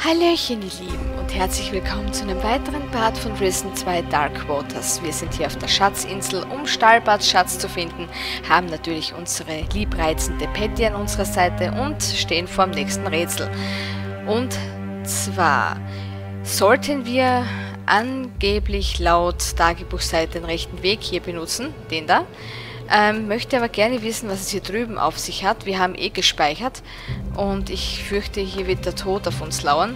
Hallöchen, ihr Lieben, und herzlich willkommen zu einem weiteren Part von Risen 2 Dark Waters. Wir sind hier auf der Schatzinsel, um Stahlbards Schatz zu finden, haben natürlich unsere liebreizende Patty an unserer Seite und stehen vor dem nächsten Rätsel. Und zwar sollten wir angeblich laut Tagebuchseite den rechten Weg hier benutzen, den da. Möchte aber gerne wissen, was es hier drüben auf sich hat. Wir haben eh gespeichert und ich fürchte, hier wird der Tod auf uns lauern.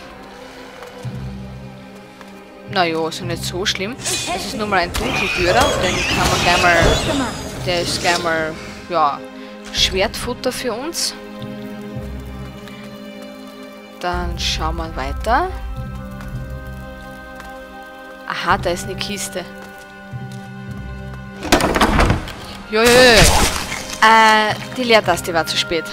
Naja, ist ja nicht so schlimm. Das ist nur mal ein Dunkeltürer, den kann man gleich mal... Der ist gleich mal, ja, Schwertfutter für uns. Dann schauen wir weiter. Aha, da ist eine Kiste. Jojo. Die Leertaste war zu spät.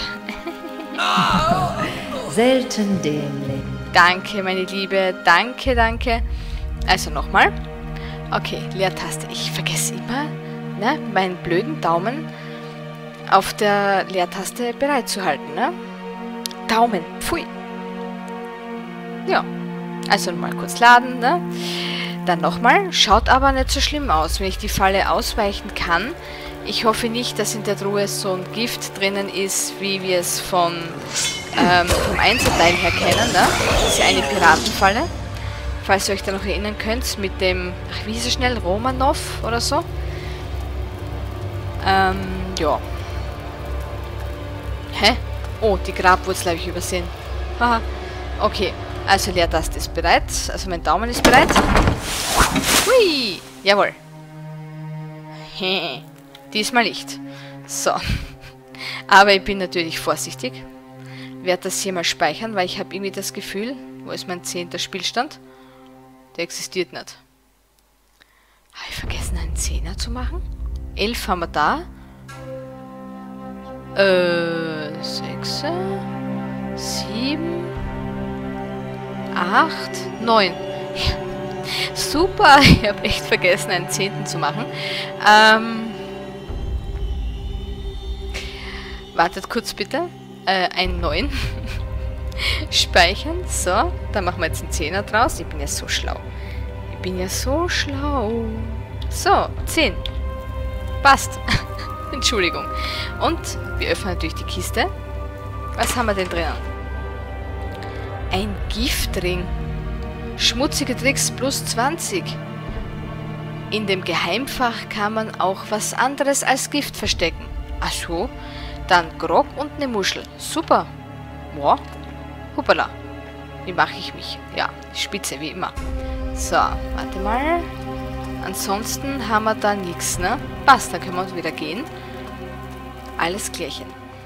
Selten dämlich. Danke, meine Liebe. Danke, danke. Also nochmal. Okay, Leertaste. Ich vergesse immer, ne, meinen blöden Daumen auf der Leertaste bereit zu halten, ne? Daumen. Pfui. Ja. Also mal kurz laden, ne? Dann nochmal. Schaut aber nicht so schlimm aus, wenn ich die Falle ausweichen kann. Ich hoffe nicht, dass in der Truhe so ein Gift drinnen ist, wie wir es vom Einzelteil her kennen. Ne? Das ist ja eine Piratenfalle. Falls ihr euch da noch erinnern könnt, mit dem, ach, wie ist es schnell? Romanov oder so? Ja. Hä? Oh, die Grabwurzel habe ich übersehen. Haha. Okay, also Leertaste ist bereit. Also mein Daumen ist bereit. Hui! Jawohl. Hehe. Diesmal nicht. So. Aber ich bin natürlich vorsichtig. Werde das hier mal speichern, weil ich habe irgendwie das Gefühl, wo ist mein 10. Spielstand? Der existiert nicht. Habe ich vergessen, einen 10er zu machen? 11 haben wir da. 6, 7, 8, 9. Ja. Super, ich habe echt vergessen, einen 10. zu machen. Wartet kurz bitte. Einen 9. Speichern. So, dann machen wir jetzt einen 10er draus. Ich bin ja so schlau. Ich bin ja so schlau. So, 10. Passt. Entschuldigung. Und wir öffnen natürlich die Kiste. Was haben wir denn drinnen? Ein Giftring. Schmutzige Tricks plus 20. In dem Geheimfach kann man auch was anderes als Gift verstecken. Ach so. Dann Grog und eine Muschel. Super. Boah. Hoppala. Wie mache ich mich? Ja, spitze wie immer. So, warte mal. Ansonsten haben wir da nichts, ne? Passt, dann können wir uns wieder gehen. Alles klärchen.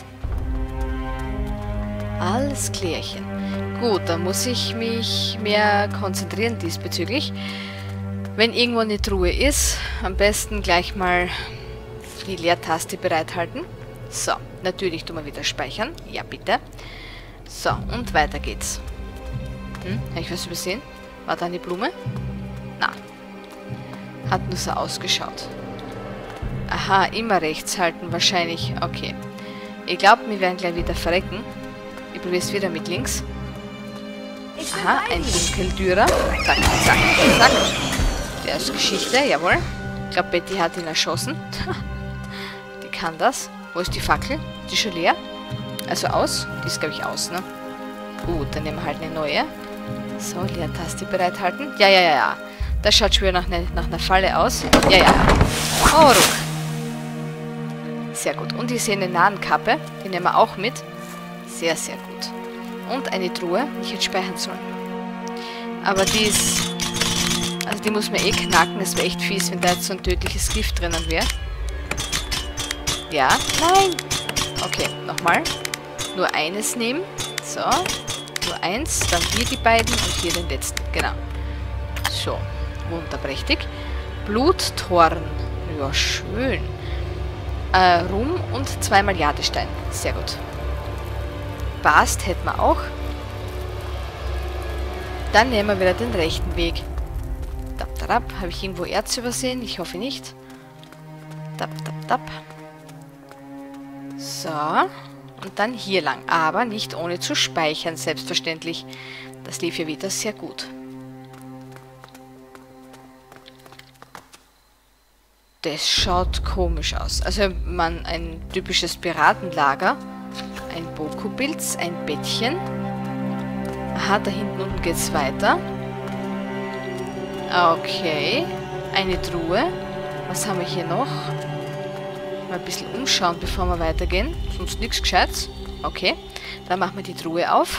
Alles klärchen. Gut, dann muss ich mich mehr konzentrieren diesbezüglich. Wenn irgendwo eine Truhe ist, am besten gleich mal die Leertaste bereithalten. So, natürlich tun wir wieder speichern. Ja, bitte. So, und weiter geht's. Habe ich was übersehen? War da eine Blume? Na. Hat nur so ausgeschaut. Aha, immer rechts halten wahrscheinlich. Okay. Ich glaube, wir werden gleich wieder verrecken. Ich probiere es wieder mit links. Aha, ein Dunkeltürer. Zack, zack, zack. Der ist Geschichte, jawohl. Ich glaube, Betty hat ihn erschossen. Die kann das. Wo ist die Fackel? Die ist schon leer? Also aus? Die ist, glaube ich, aus, ne? Gut, dann nehmen wir halt eine neue. So, Leertaste bereithalten. Ja, ja, ja, ja. Das schaut schon wieder nach einer Falle aus. Ja, ja. Oh, ruck. Sehr gut. Und ich sehe eine Nahenkappe. Die nehmen wir auch mit. Sehr, sehr gut. Und eine Truhe. Ich hätte speichern sollen. Aber die ist... Also die muss man eh knacken. Das wäre echt fies, wenn da jetzt so ein tödliches Gift drinnen wäre. Ja, nein. Okay, nochmal. Nur eines nehmen. So, nur eins. Dann hier die beiden und hier den letzten. Genau. So, wunderprächtig. Bluttorn. Ja, schön. Rum und 2-mal Jadestein. Sehr gut. Bast hätten wir auch. Dann nehmen wir wieder den rechten Weg. Tap, tap, tap. Habe ich irgendwo Erz übersehen? Ich hoffe nicht. Tap, tap, tap. So. und dann hier lang. Aber nicht ohne zu speichern, selbstverständlich. Das lief ja wieder sehr gut. Das schaut komisch aus. Also ein typisches Piratenlager. Ein Boku-Pilz, ein Bettchen. Aha, da hinten unten geht es weiter. Okay. Eine Truhe. Was haben wir hier noch? Mal ein bisschen umschauen, bevor wir weitergehen. Sonst nichts Gescheites. Okay. Dann machen wir die Truhe auf.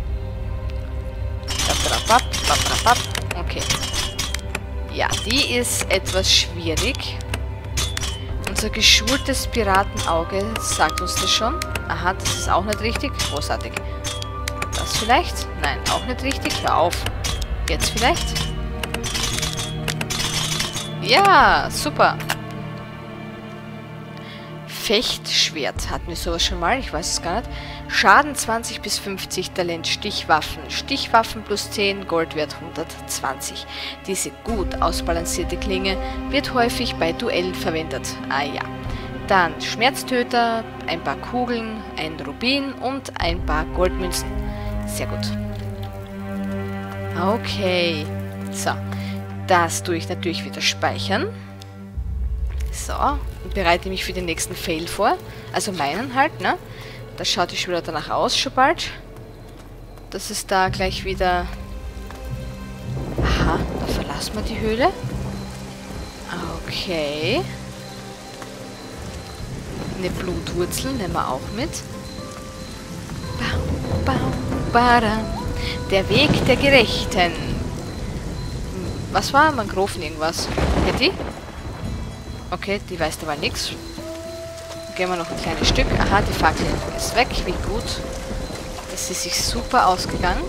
Okay. Ja, die ist etwas schwierig. Unser geschultes Piratenauge sagt uns das schon. Aha, das ist auch nicht richtig. Großartig. Das vielleicht? Nein, auch nicht richtig. Hör auf. Jetzt vielleicht? Ja, super. Fechtschwert. Hatten wir sowas schon mal? Ich weiß es gar nicht. Schaden 20 bis 50 Talent. Stichwaffen. Stichwaffen plus 10, Goldwert 120. Diese gut ausbalancierte Klinge wird häufig bei Duellen verwendet. Ah ja. Dann Schmerztöter, ein paar Kugeln, ein Rubin und ein paar Goldmünzen. Sehr gut. Okay. So. Das tue ich natürlich wieder speichern. So. Und bereite mich für den nächsten Fail vor. Also meinen halt, ne? Das schaut schon wieder danach aus, schon bald. Das ist da gleich wieder... Aha, da verlassen wir die Höhle. Okay. Eine Blutwurzel nehmen wir auch mit. Der Weg der Gerechten. Was war? Mangroven irgendwas. Patty? Okay, die weiß dabei nichts. Gehen wir noch ein kleines Stück. Aha, die Fackel ist weg. Wie gut. Das ist sich super ausgegangen.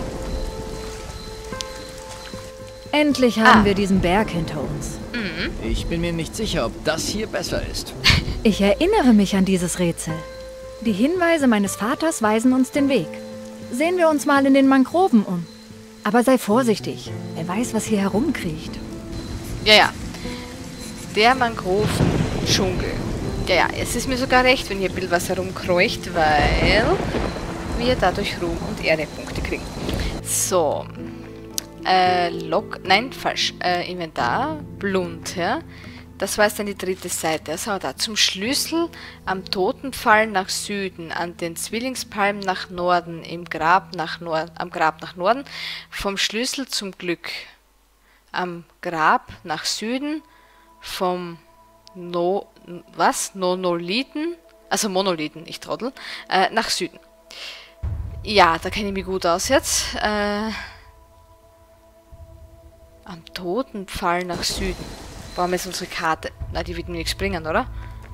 Endlich haben wir diesen Berg hinter uns. Ich bin mir nicht sicher, ob das hier besser ist. Ich erinnere mich an dieses Rätsel. Die Hinweise meines Vaters weisen uns den Weg. Sehen wir uns mal in den Mangroven um. Aber sei vorsichtig. Wer weiß, was hier herumkriecht. Ja, ja. Der Mangroven-Dschungel. Ja, ja, es ist mir sogar recht, wenn hier ein bisschen was herumkreucht, weil wir dadurch Ruhm und Ehrepunkte kriegen. So. Nein, falsch. Inventar. Blunter. Das war jetzt dann die dritte Seite. Was haben wir da? Zum Schlüssel am Totenpfahl nach Süden, an den Zwillingspalmen nach Norden, am Grab nach Norden, vom Schlüssel zum Glück. Am Grab nach Süden, vom Monolithen, also Monolithen, ich Trottel, nach Süden. Ja, da kenne ich mich gut aus jetzt. Am Totenpfahl nach Süden. Brauchen wir jetzt unsere Karte? Na, die wird mir nichts bringen, oder?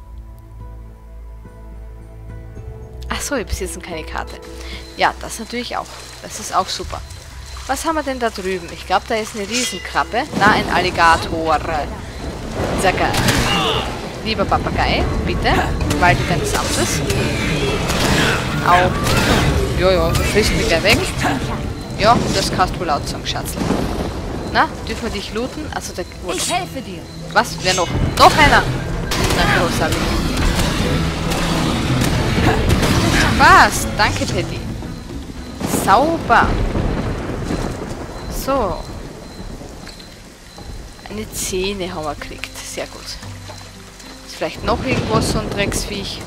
Achso, ich besitze keine Karte. Ja, das natürlich auch. Das ist auch super. Was haben wir denn da drüben? Ich glaube, da ist eine Riesenkrabbe. Na, ein Alligator. Sehr geil. Lieber Papagei, bitte. Walte deines Amtes. Au. Jojo, du frisst mich gleich weg. Ja, das kannst du wohl laut sagen, Schatzl. Na, dürfen wir dich looten? Also der... Ich helfe dir. Was? Wer noch? Noch einer! Na, großartig. Was? Danke, Teddy. Sauber. So. Eine Zähne haben wir gekriegt. Sehr gut. Ist vielleicht noch irgendwo so ein Drecksviech.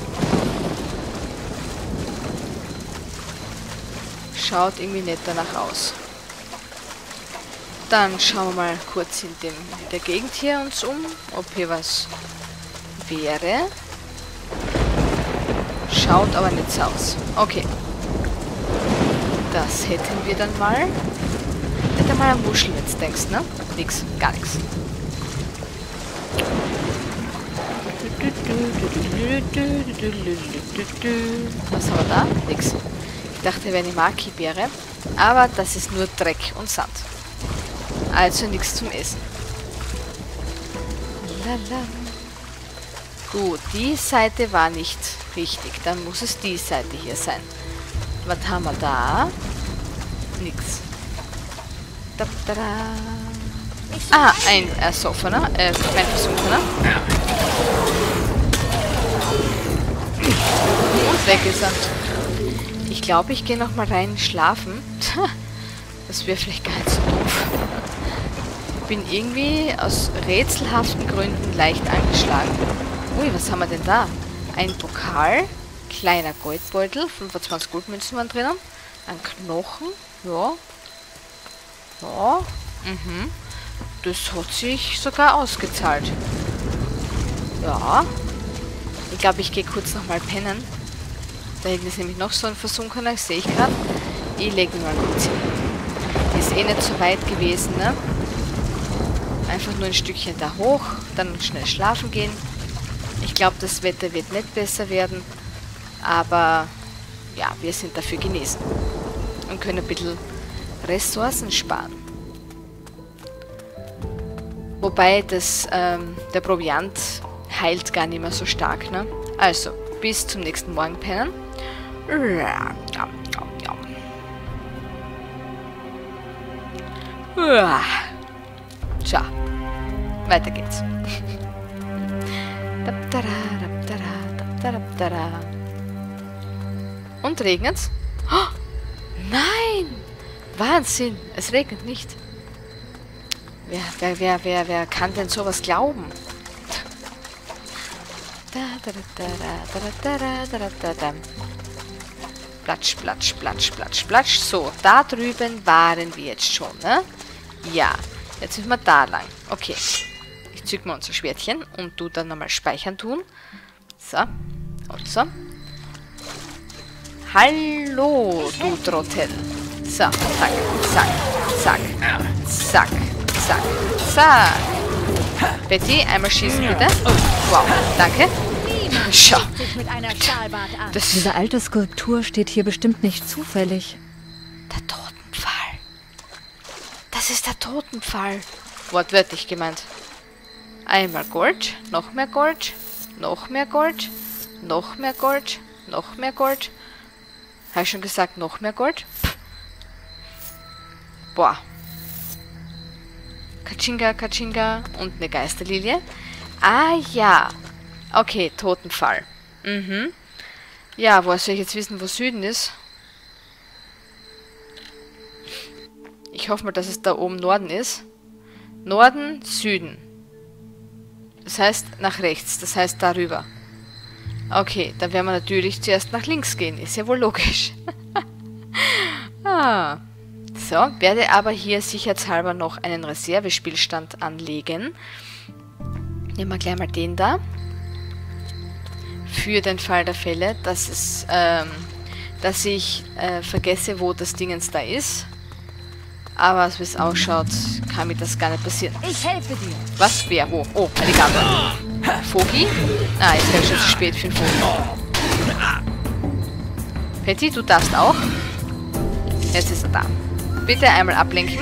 Schaut irgendwie nicht danach aus. Dann schauen wir mal kurz in der Gegend hier uns um, ob hier was wäre. Schaut aber nicht so aus. Okay. Das hätten wir dann mal. Hätte mal eine Muschel jetzt, denkst du, ne? Nix, gar nichts. Was haben wir da? Nix. Ich dachte, wäre eine Maki-Beere. Aber das ist nur Dreck und Sand. Also nichts zum Essen. Lala. Gut, die Seite war nicht richtig. Dann muss es die Seite hier sein. Was haben wir da? Nix. Da, da, da. Ah, ein ersoffener, ein versunkener. Und weg ist er. Ich glaube, ich gehe nochmal rein schlafen. Das wäre vielleicht gar nicht so doof. Bin irgendwie aus rätselhaften Gründen leicht angeschlagen. Ui, was haben wir denn da? Ein Pokal, kleiner Goldbeutel, 25 Goldmünzen waren drinnen. Ein Knochen, ja. Ja, das hat sich sogar ausgezahlt. Ja. Ich glaube, ich gehe kurz nochmal pennen. Da hinten ist nämlich noch so ein versunkener, sehe ich gerade. Ich lege mich mal kurz hin. Ist eh nicht so weit gewesen, ne? Einfach nur ein Stückchen da hoch, dann schnell schlafen gehen. Ich glaube, das Wetter wird nicht besser werden. Aber ja, wir sind dafür genesen. Und können ein bisschen Ressourcen sparen. Wobei das, der Proviant heilt gar nicht mehr so stark, ne? Also, bis zum nächsten Morgen pennen. So, weiter geht's. Und regnet's? Oh, nein! Wahnsinn! Es regnet nicht. Wer kann denn sowas glauben? Platsch, platsch, platsch, platsch, platsch. So, da drüben waren wir jetzt schon, ne? Ja, jetzt sind wir da lang. Okay. Ich zück mal unser Schwertchen und tu dann nochmal speichern tun. So, und so. Hallo, du Trottel. So, zack, zack, zack, zack, zack, zack. Betty, einmal schießen bitte. Wow, danke. Schau. Diese alte Skulptur steht hier bestimmt nicht zufällig. Der Totenpfahl. Das ist der Totenpfahl. Wortwörtlich gemeint. Einmal Gold, noch mehr Gold, noch mehr Gold, noch mehr Gold, noch mehr Gold. Habe ich schon gesagt, noch mehr Gold? Pff. Boah. Katschinga, Katschinga und eine Geisterlilie. Ah ja. Okay, Totenpfahl. Ja, woher soll ich jetzt wissen, wo Süden ist? Ich hoffe mal, dass es da oben Norden ist. Norden, Süden. Das heißt nach rechts, das heißt darüber. Okay, dann werden wir natürlich zuerst nach links gehen. Ist ja wohl logisch. Ah. So, werde aber hier sicherheitshalber noch einen Reservespielstand anlegen. Nehmen wir gleich mal den da. Für den Fall der Fälle, dass ich vergesse, wo das Dingens da ist. Aber so wie es ausschaut, kann mir das gar nicht passieren. Ich helfe dir. Was? Wer? Wo? Oh, Alligator. Vogel? Ah, jetzt wäre schon zu spät für den Vogel. Patty, du darfst auch. Jetzt ist er da. Bitte einmal ablenken.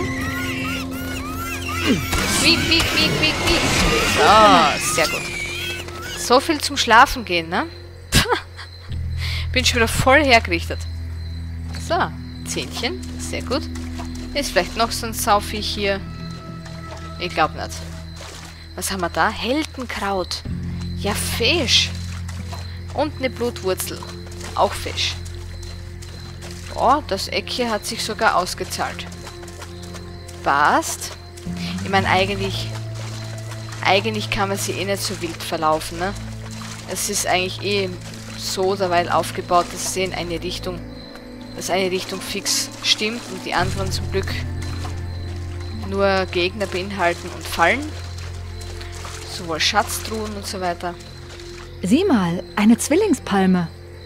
Quiek, quiek, quiek, quiek, quiek. So, sehr gut. So viel zum Schlafen gehen, ne? Bin schon wieder voll hergerichtet. So, Zähnchen. Sehr gut. Ist vielleicht noch so ein Sauviech hier. Ich glaube nicht. Was haben wir da? Heldenkraut. Ja, Fisch. Und eine Blutwurzel. Auch Fisch. Oh, das Eck hier hat sich sogar ausgezahlt. Passt. Ich meine, eigentlich kann man sie eh nicht so wild verlaufen, ne? Es ist eigentlich eh so derweil aufgebaut, dass sie in eine Richtung, dass eine Richtung fix stimmt und die anderen zum Glück nur Gegner beinhalten und Fallen. Sowohl Schatztruhen und so weiter. Sieh mal, eine Zwillingspalme.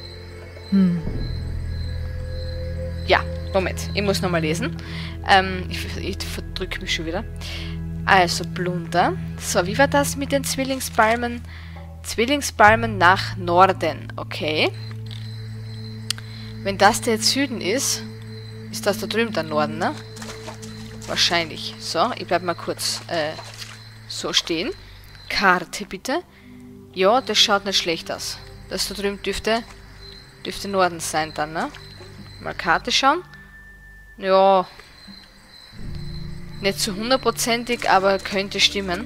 Ja, Moment, ich muss nochmal lesen. Ich verdrücke mich schon wieder. Also, Plunder. So, wie war das mit den Zwillingspalmen? Zwillingspalmen nach Norden, okay. Wenn das der jetzt Süden ist, ist das da drüben der Norden, ne? Wahrscheinlich. So, ich bleib mal kurz so stehen. Karte, bitte. Ja, das schaut nicht schlecht aus. Das da drüben dürfte Norden sein dann, ne? Mal Karte schauen. Ja. Nicht zu 100%ig, aber könnte stimmen.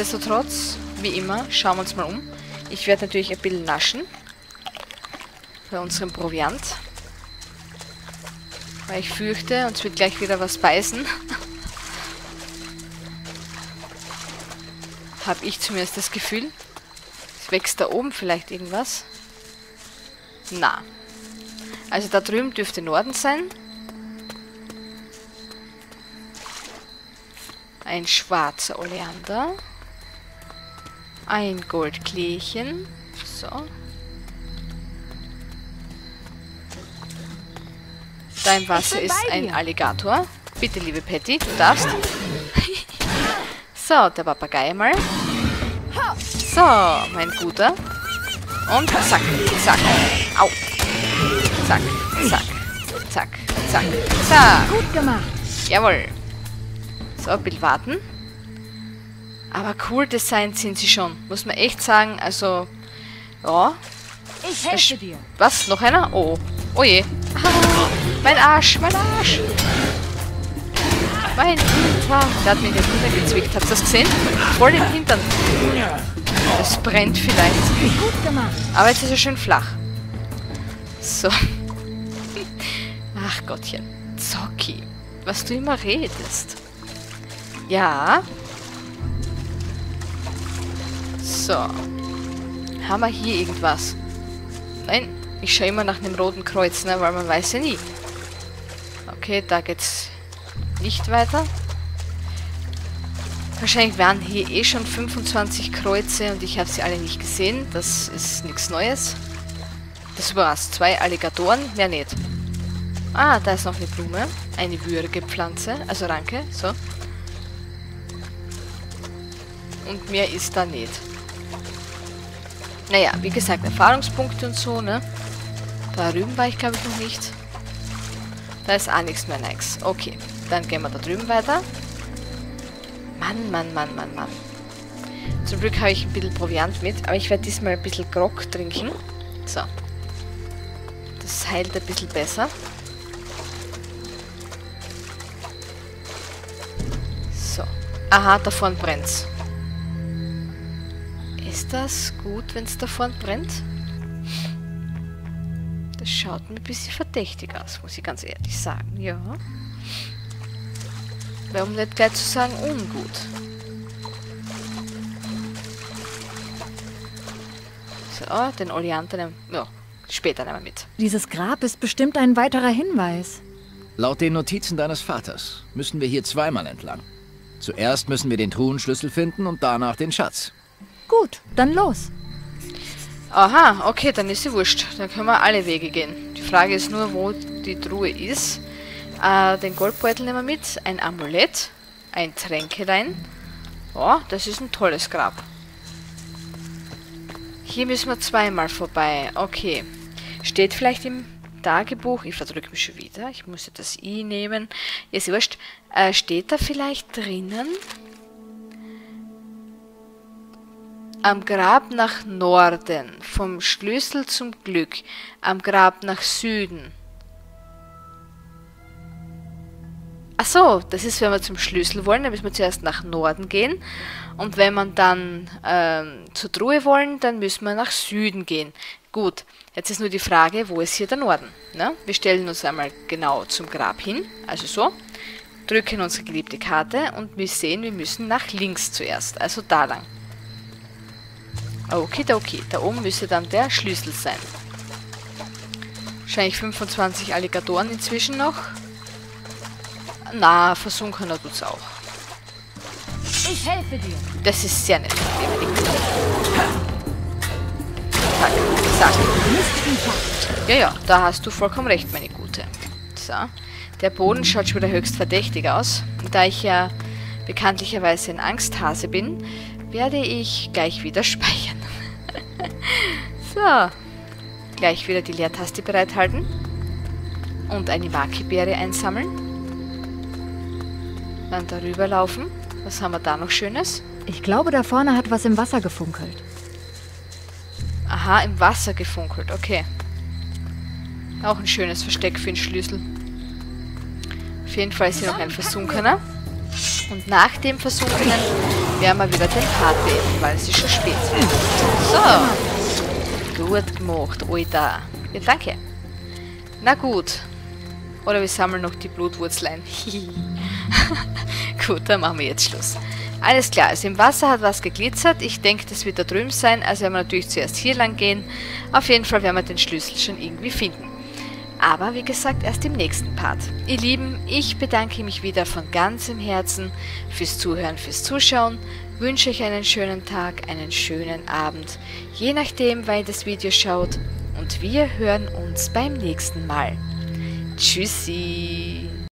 Nichtsdestotrotz, wie immer, schauen wir uns mal um. Ich werde natürlich ein bisschen naschen. bei unserem Proviant. Weil ich fürchte, uns wird gleich wieder was beißen. Habe ich zumindest das Gefühl. Es wächst da oben vielleicht irgendwas. Na. Also da drüben dürfte Norden sein. Ein schwarzer Oleander. Ein Goldkleechen. So. Da im Wasser ist ein Alligator. Bitte, liebe Patty, du darfst. So, der Papagei mal. So, mein Guter. Und zack, zack. Au. Zack, zack, zack, zack, zack. Gut gemacht. Jawohl. So, ein bisschen warten. Aber cool designt sind sie schon. Muss man echt sagen. Also, ja. Ich helfe dir. Was? Noch einer? Oh. Oh je. Ah, mein Arsch, mein Arsch. Mein Hintern. Der hat mir in den Hintern gezwickt. Habt ihr das gesehen? Voll den Hintern. Es brennt vielleicht. Gut gemacht. Aber jetzt ist er schön flach. So. Ach Gottchen. Zocki. Was du immer redest. Ja. So. Haben wir hier irgendwas? Nein. Ich schaue immer nach einem roten Kreuz, ne? Weil man weiß ja nie. Okay, da geht's nicht weiter. Wahrscheinlich waren hier eh schon 25 Kreuze und ich habe sie alle nicht gesehen. Das ist nichts Neues. Das war's. 2 Alligatoren, mehr nicht. Ah, da ist noch eine Blume. Eine würige Pflanze, also Ranke, so. Und mehr ist da nicht. Naja, wie gesagt, Erfahrungspunkte und so, ne? Da drüben war ich, glaube ich, noch nicht. Da ist auch nichts mehr nice. Okay, dann gehen wir da drüben weiter. Mann, Mann, Mann, Mann, Mann. Zum Glück habe ich ein bisschen Proviant mit, aber ich werde diesmal ein bisschen Grog trinken. So. Das heilt ein bisschen besser. So. Aha, da vorne brennt's. Ist das gut, wenn es da vorne brennt? Das schaut mir ein bisschen verdächtig aus, muss ich ganz ehrlich sagen. Ja. Warum nicht gleich zu sagen, ungut? So, den Oleander nehmen ja, später nehmen wir mit. Dieses Grab ist bestimmt ein weiterer Hinweis. Laut den Notizen deines Vaters müssen wir hier zweimal entlang. Zuerst müssen wir den Truhenschlüssel finden und danach den Schatz. Gut, dann los. Aha, okay, dann ist sie wurscht. Dann können wir alle Wege gehen. Die Frage ist nur, wo die Truhe ist. Den Goldbeutel nehmen wir mit. Ein Amulett. Ein Tränkelein. Oh, das ist ein tolles Grab. Hier müssen wir zweimal vorbei. Okay. Steht vielleicht im Tagebuch. Ich verdrücke mich schon wieder. Ich muss das I nehmen. Ist wurscht. Steht da vielleicht drinnen? Am Grab nach Norden, vom Schlüssel zum Glück, am Grab nach Süden. Ach so, das ist, wenn wir zum Schlüssel wollen, dann müssen wir zuerst nach Norden gehen. Und wenn wir dann zur Truhe wollen, dann müssen wir nach Süden gehen. Gut, jetzt ist nur die Frage, wo ist hier der Norden? Ne? Wir stellen uns einmal genau zum Grab hin, also so, drücken unsere geliebte Karte und wir sehen, wir müssen nach links zuerst, also da lang. Okidoki, da oben müsste dann der Schlüssel sein. Wahrscheinlich 25 Alligatoren inzwischen noch. Na, versunkener tut's auch. Ich helfe dir. Das ist sehr nett. Zack, zack. Ja, ja, da hast du vollkommen recht, meine Gute. So, der Boden schaut schon wieder höchst verdächtig aus. Und da ich ja bekanntlicherweise ein Angsthase bin, werde ich gleich wieder speichern. So. Gleich wieder die Leertaste bereithalten. Und eine Maki-Beere einsammeln. Dann darüber laufen. Was haben wir da noch Schönes? Ich glaube, da vorne hat was im Wasser gefunkelt. Aha, im Wasser gefunkelt. Okay. Auch ein schönes Versteck für den Schlüssel. Auf jeden Fall ist hier noch ein Versunkener. Und nach dem Versunkenen werden wir wieder den Part beenden, weil es ist schon spät. So. Gut gemacht, Alter. Ja, danke. Na gut. Oder wir sammeln noch die Blutwurzlein. Gut, dann machen wir jetzt Schluss. Alles klar, also im Wasser hat was geglitzert. Ich denke, das wird da drüben sein. Also werden wir natürlich zuerst hier lang gehen. Auf jeden Fall werden wir den Schlüssel schon irgendwie finden. Aber wie gesagt, erst im nächsten Part. Ihr Lieben, ich bedanke mich wieder von ganzem Herzen fürs Zuhören, fürs Zuschauen. Wünsche euch einen schönen Tag, einen schönen Abend. Je nachdem, wann ihr das Video schaut. Und wir hören uns beim nächsten Mal. Tschüssi!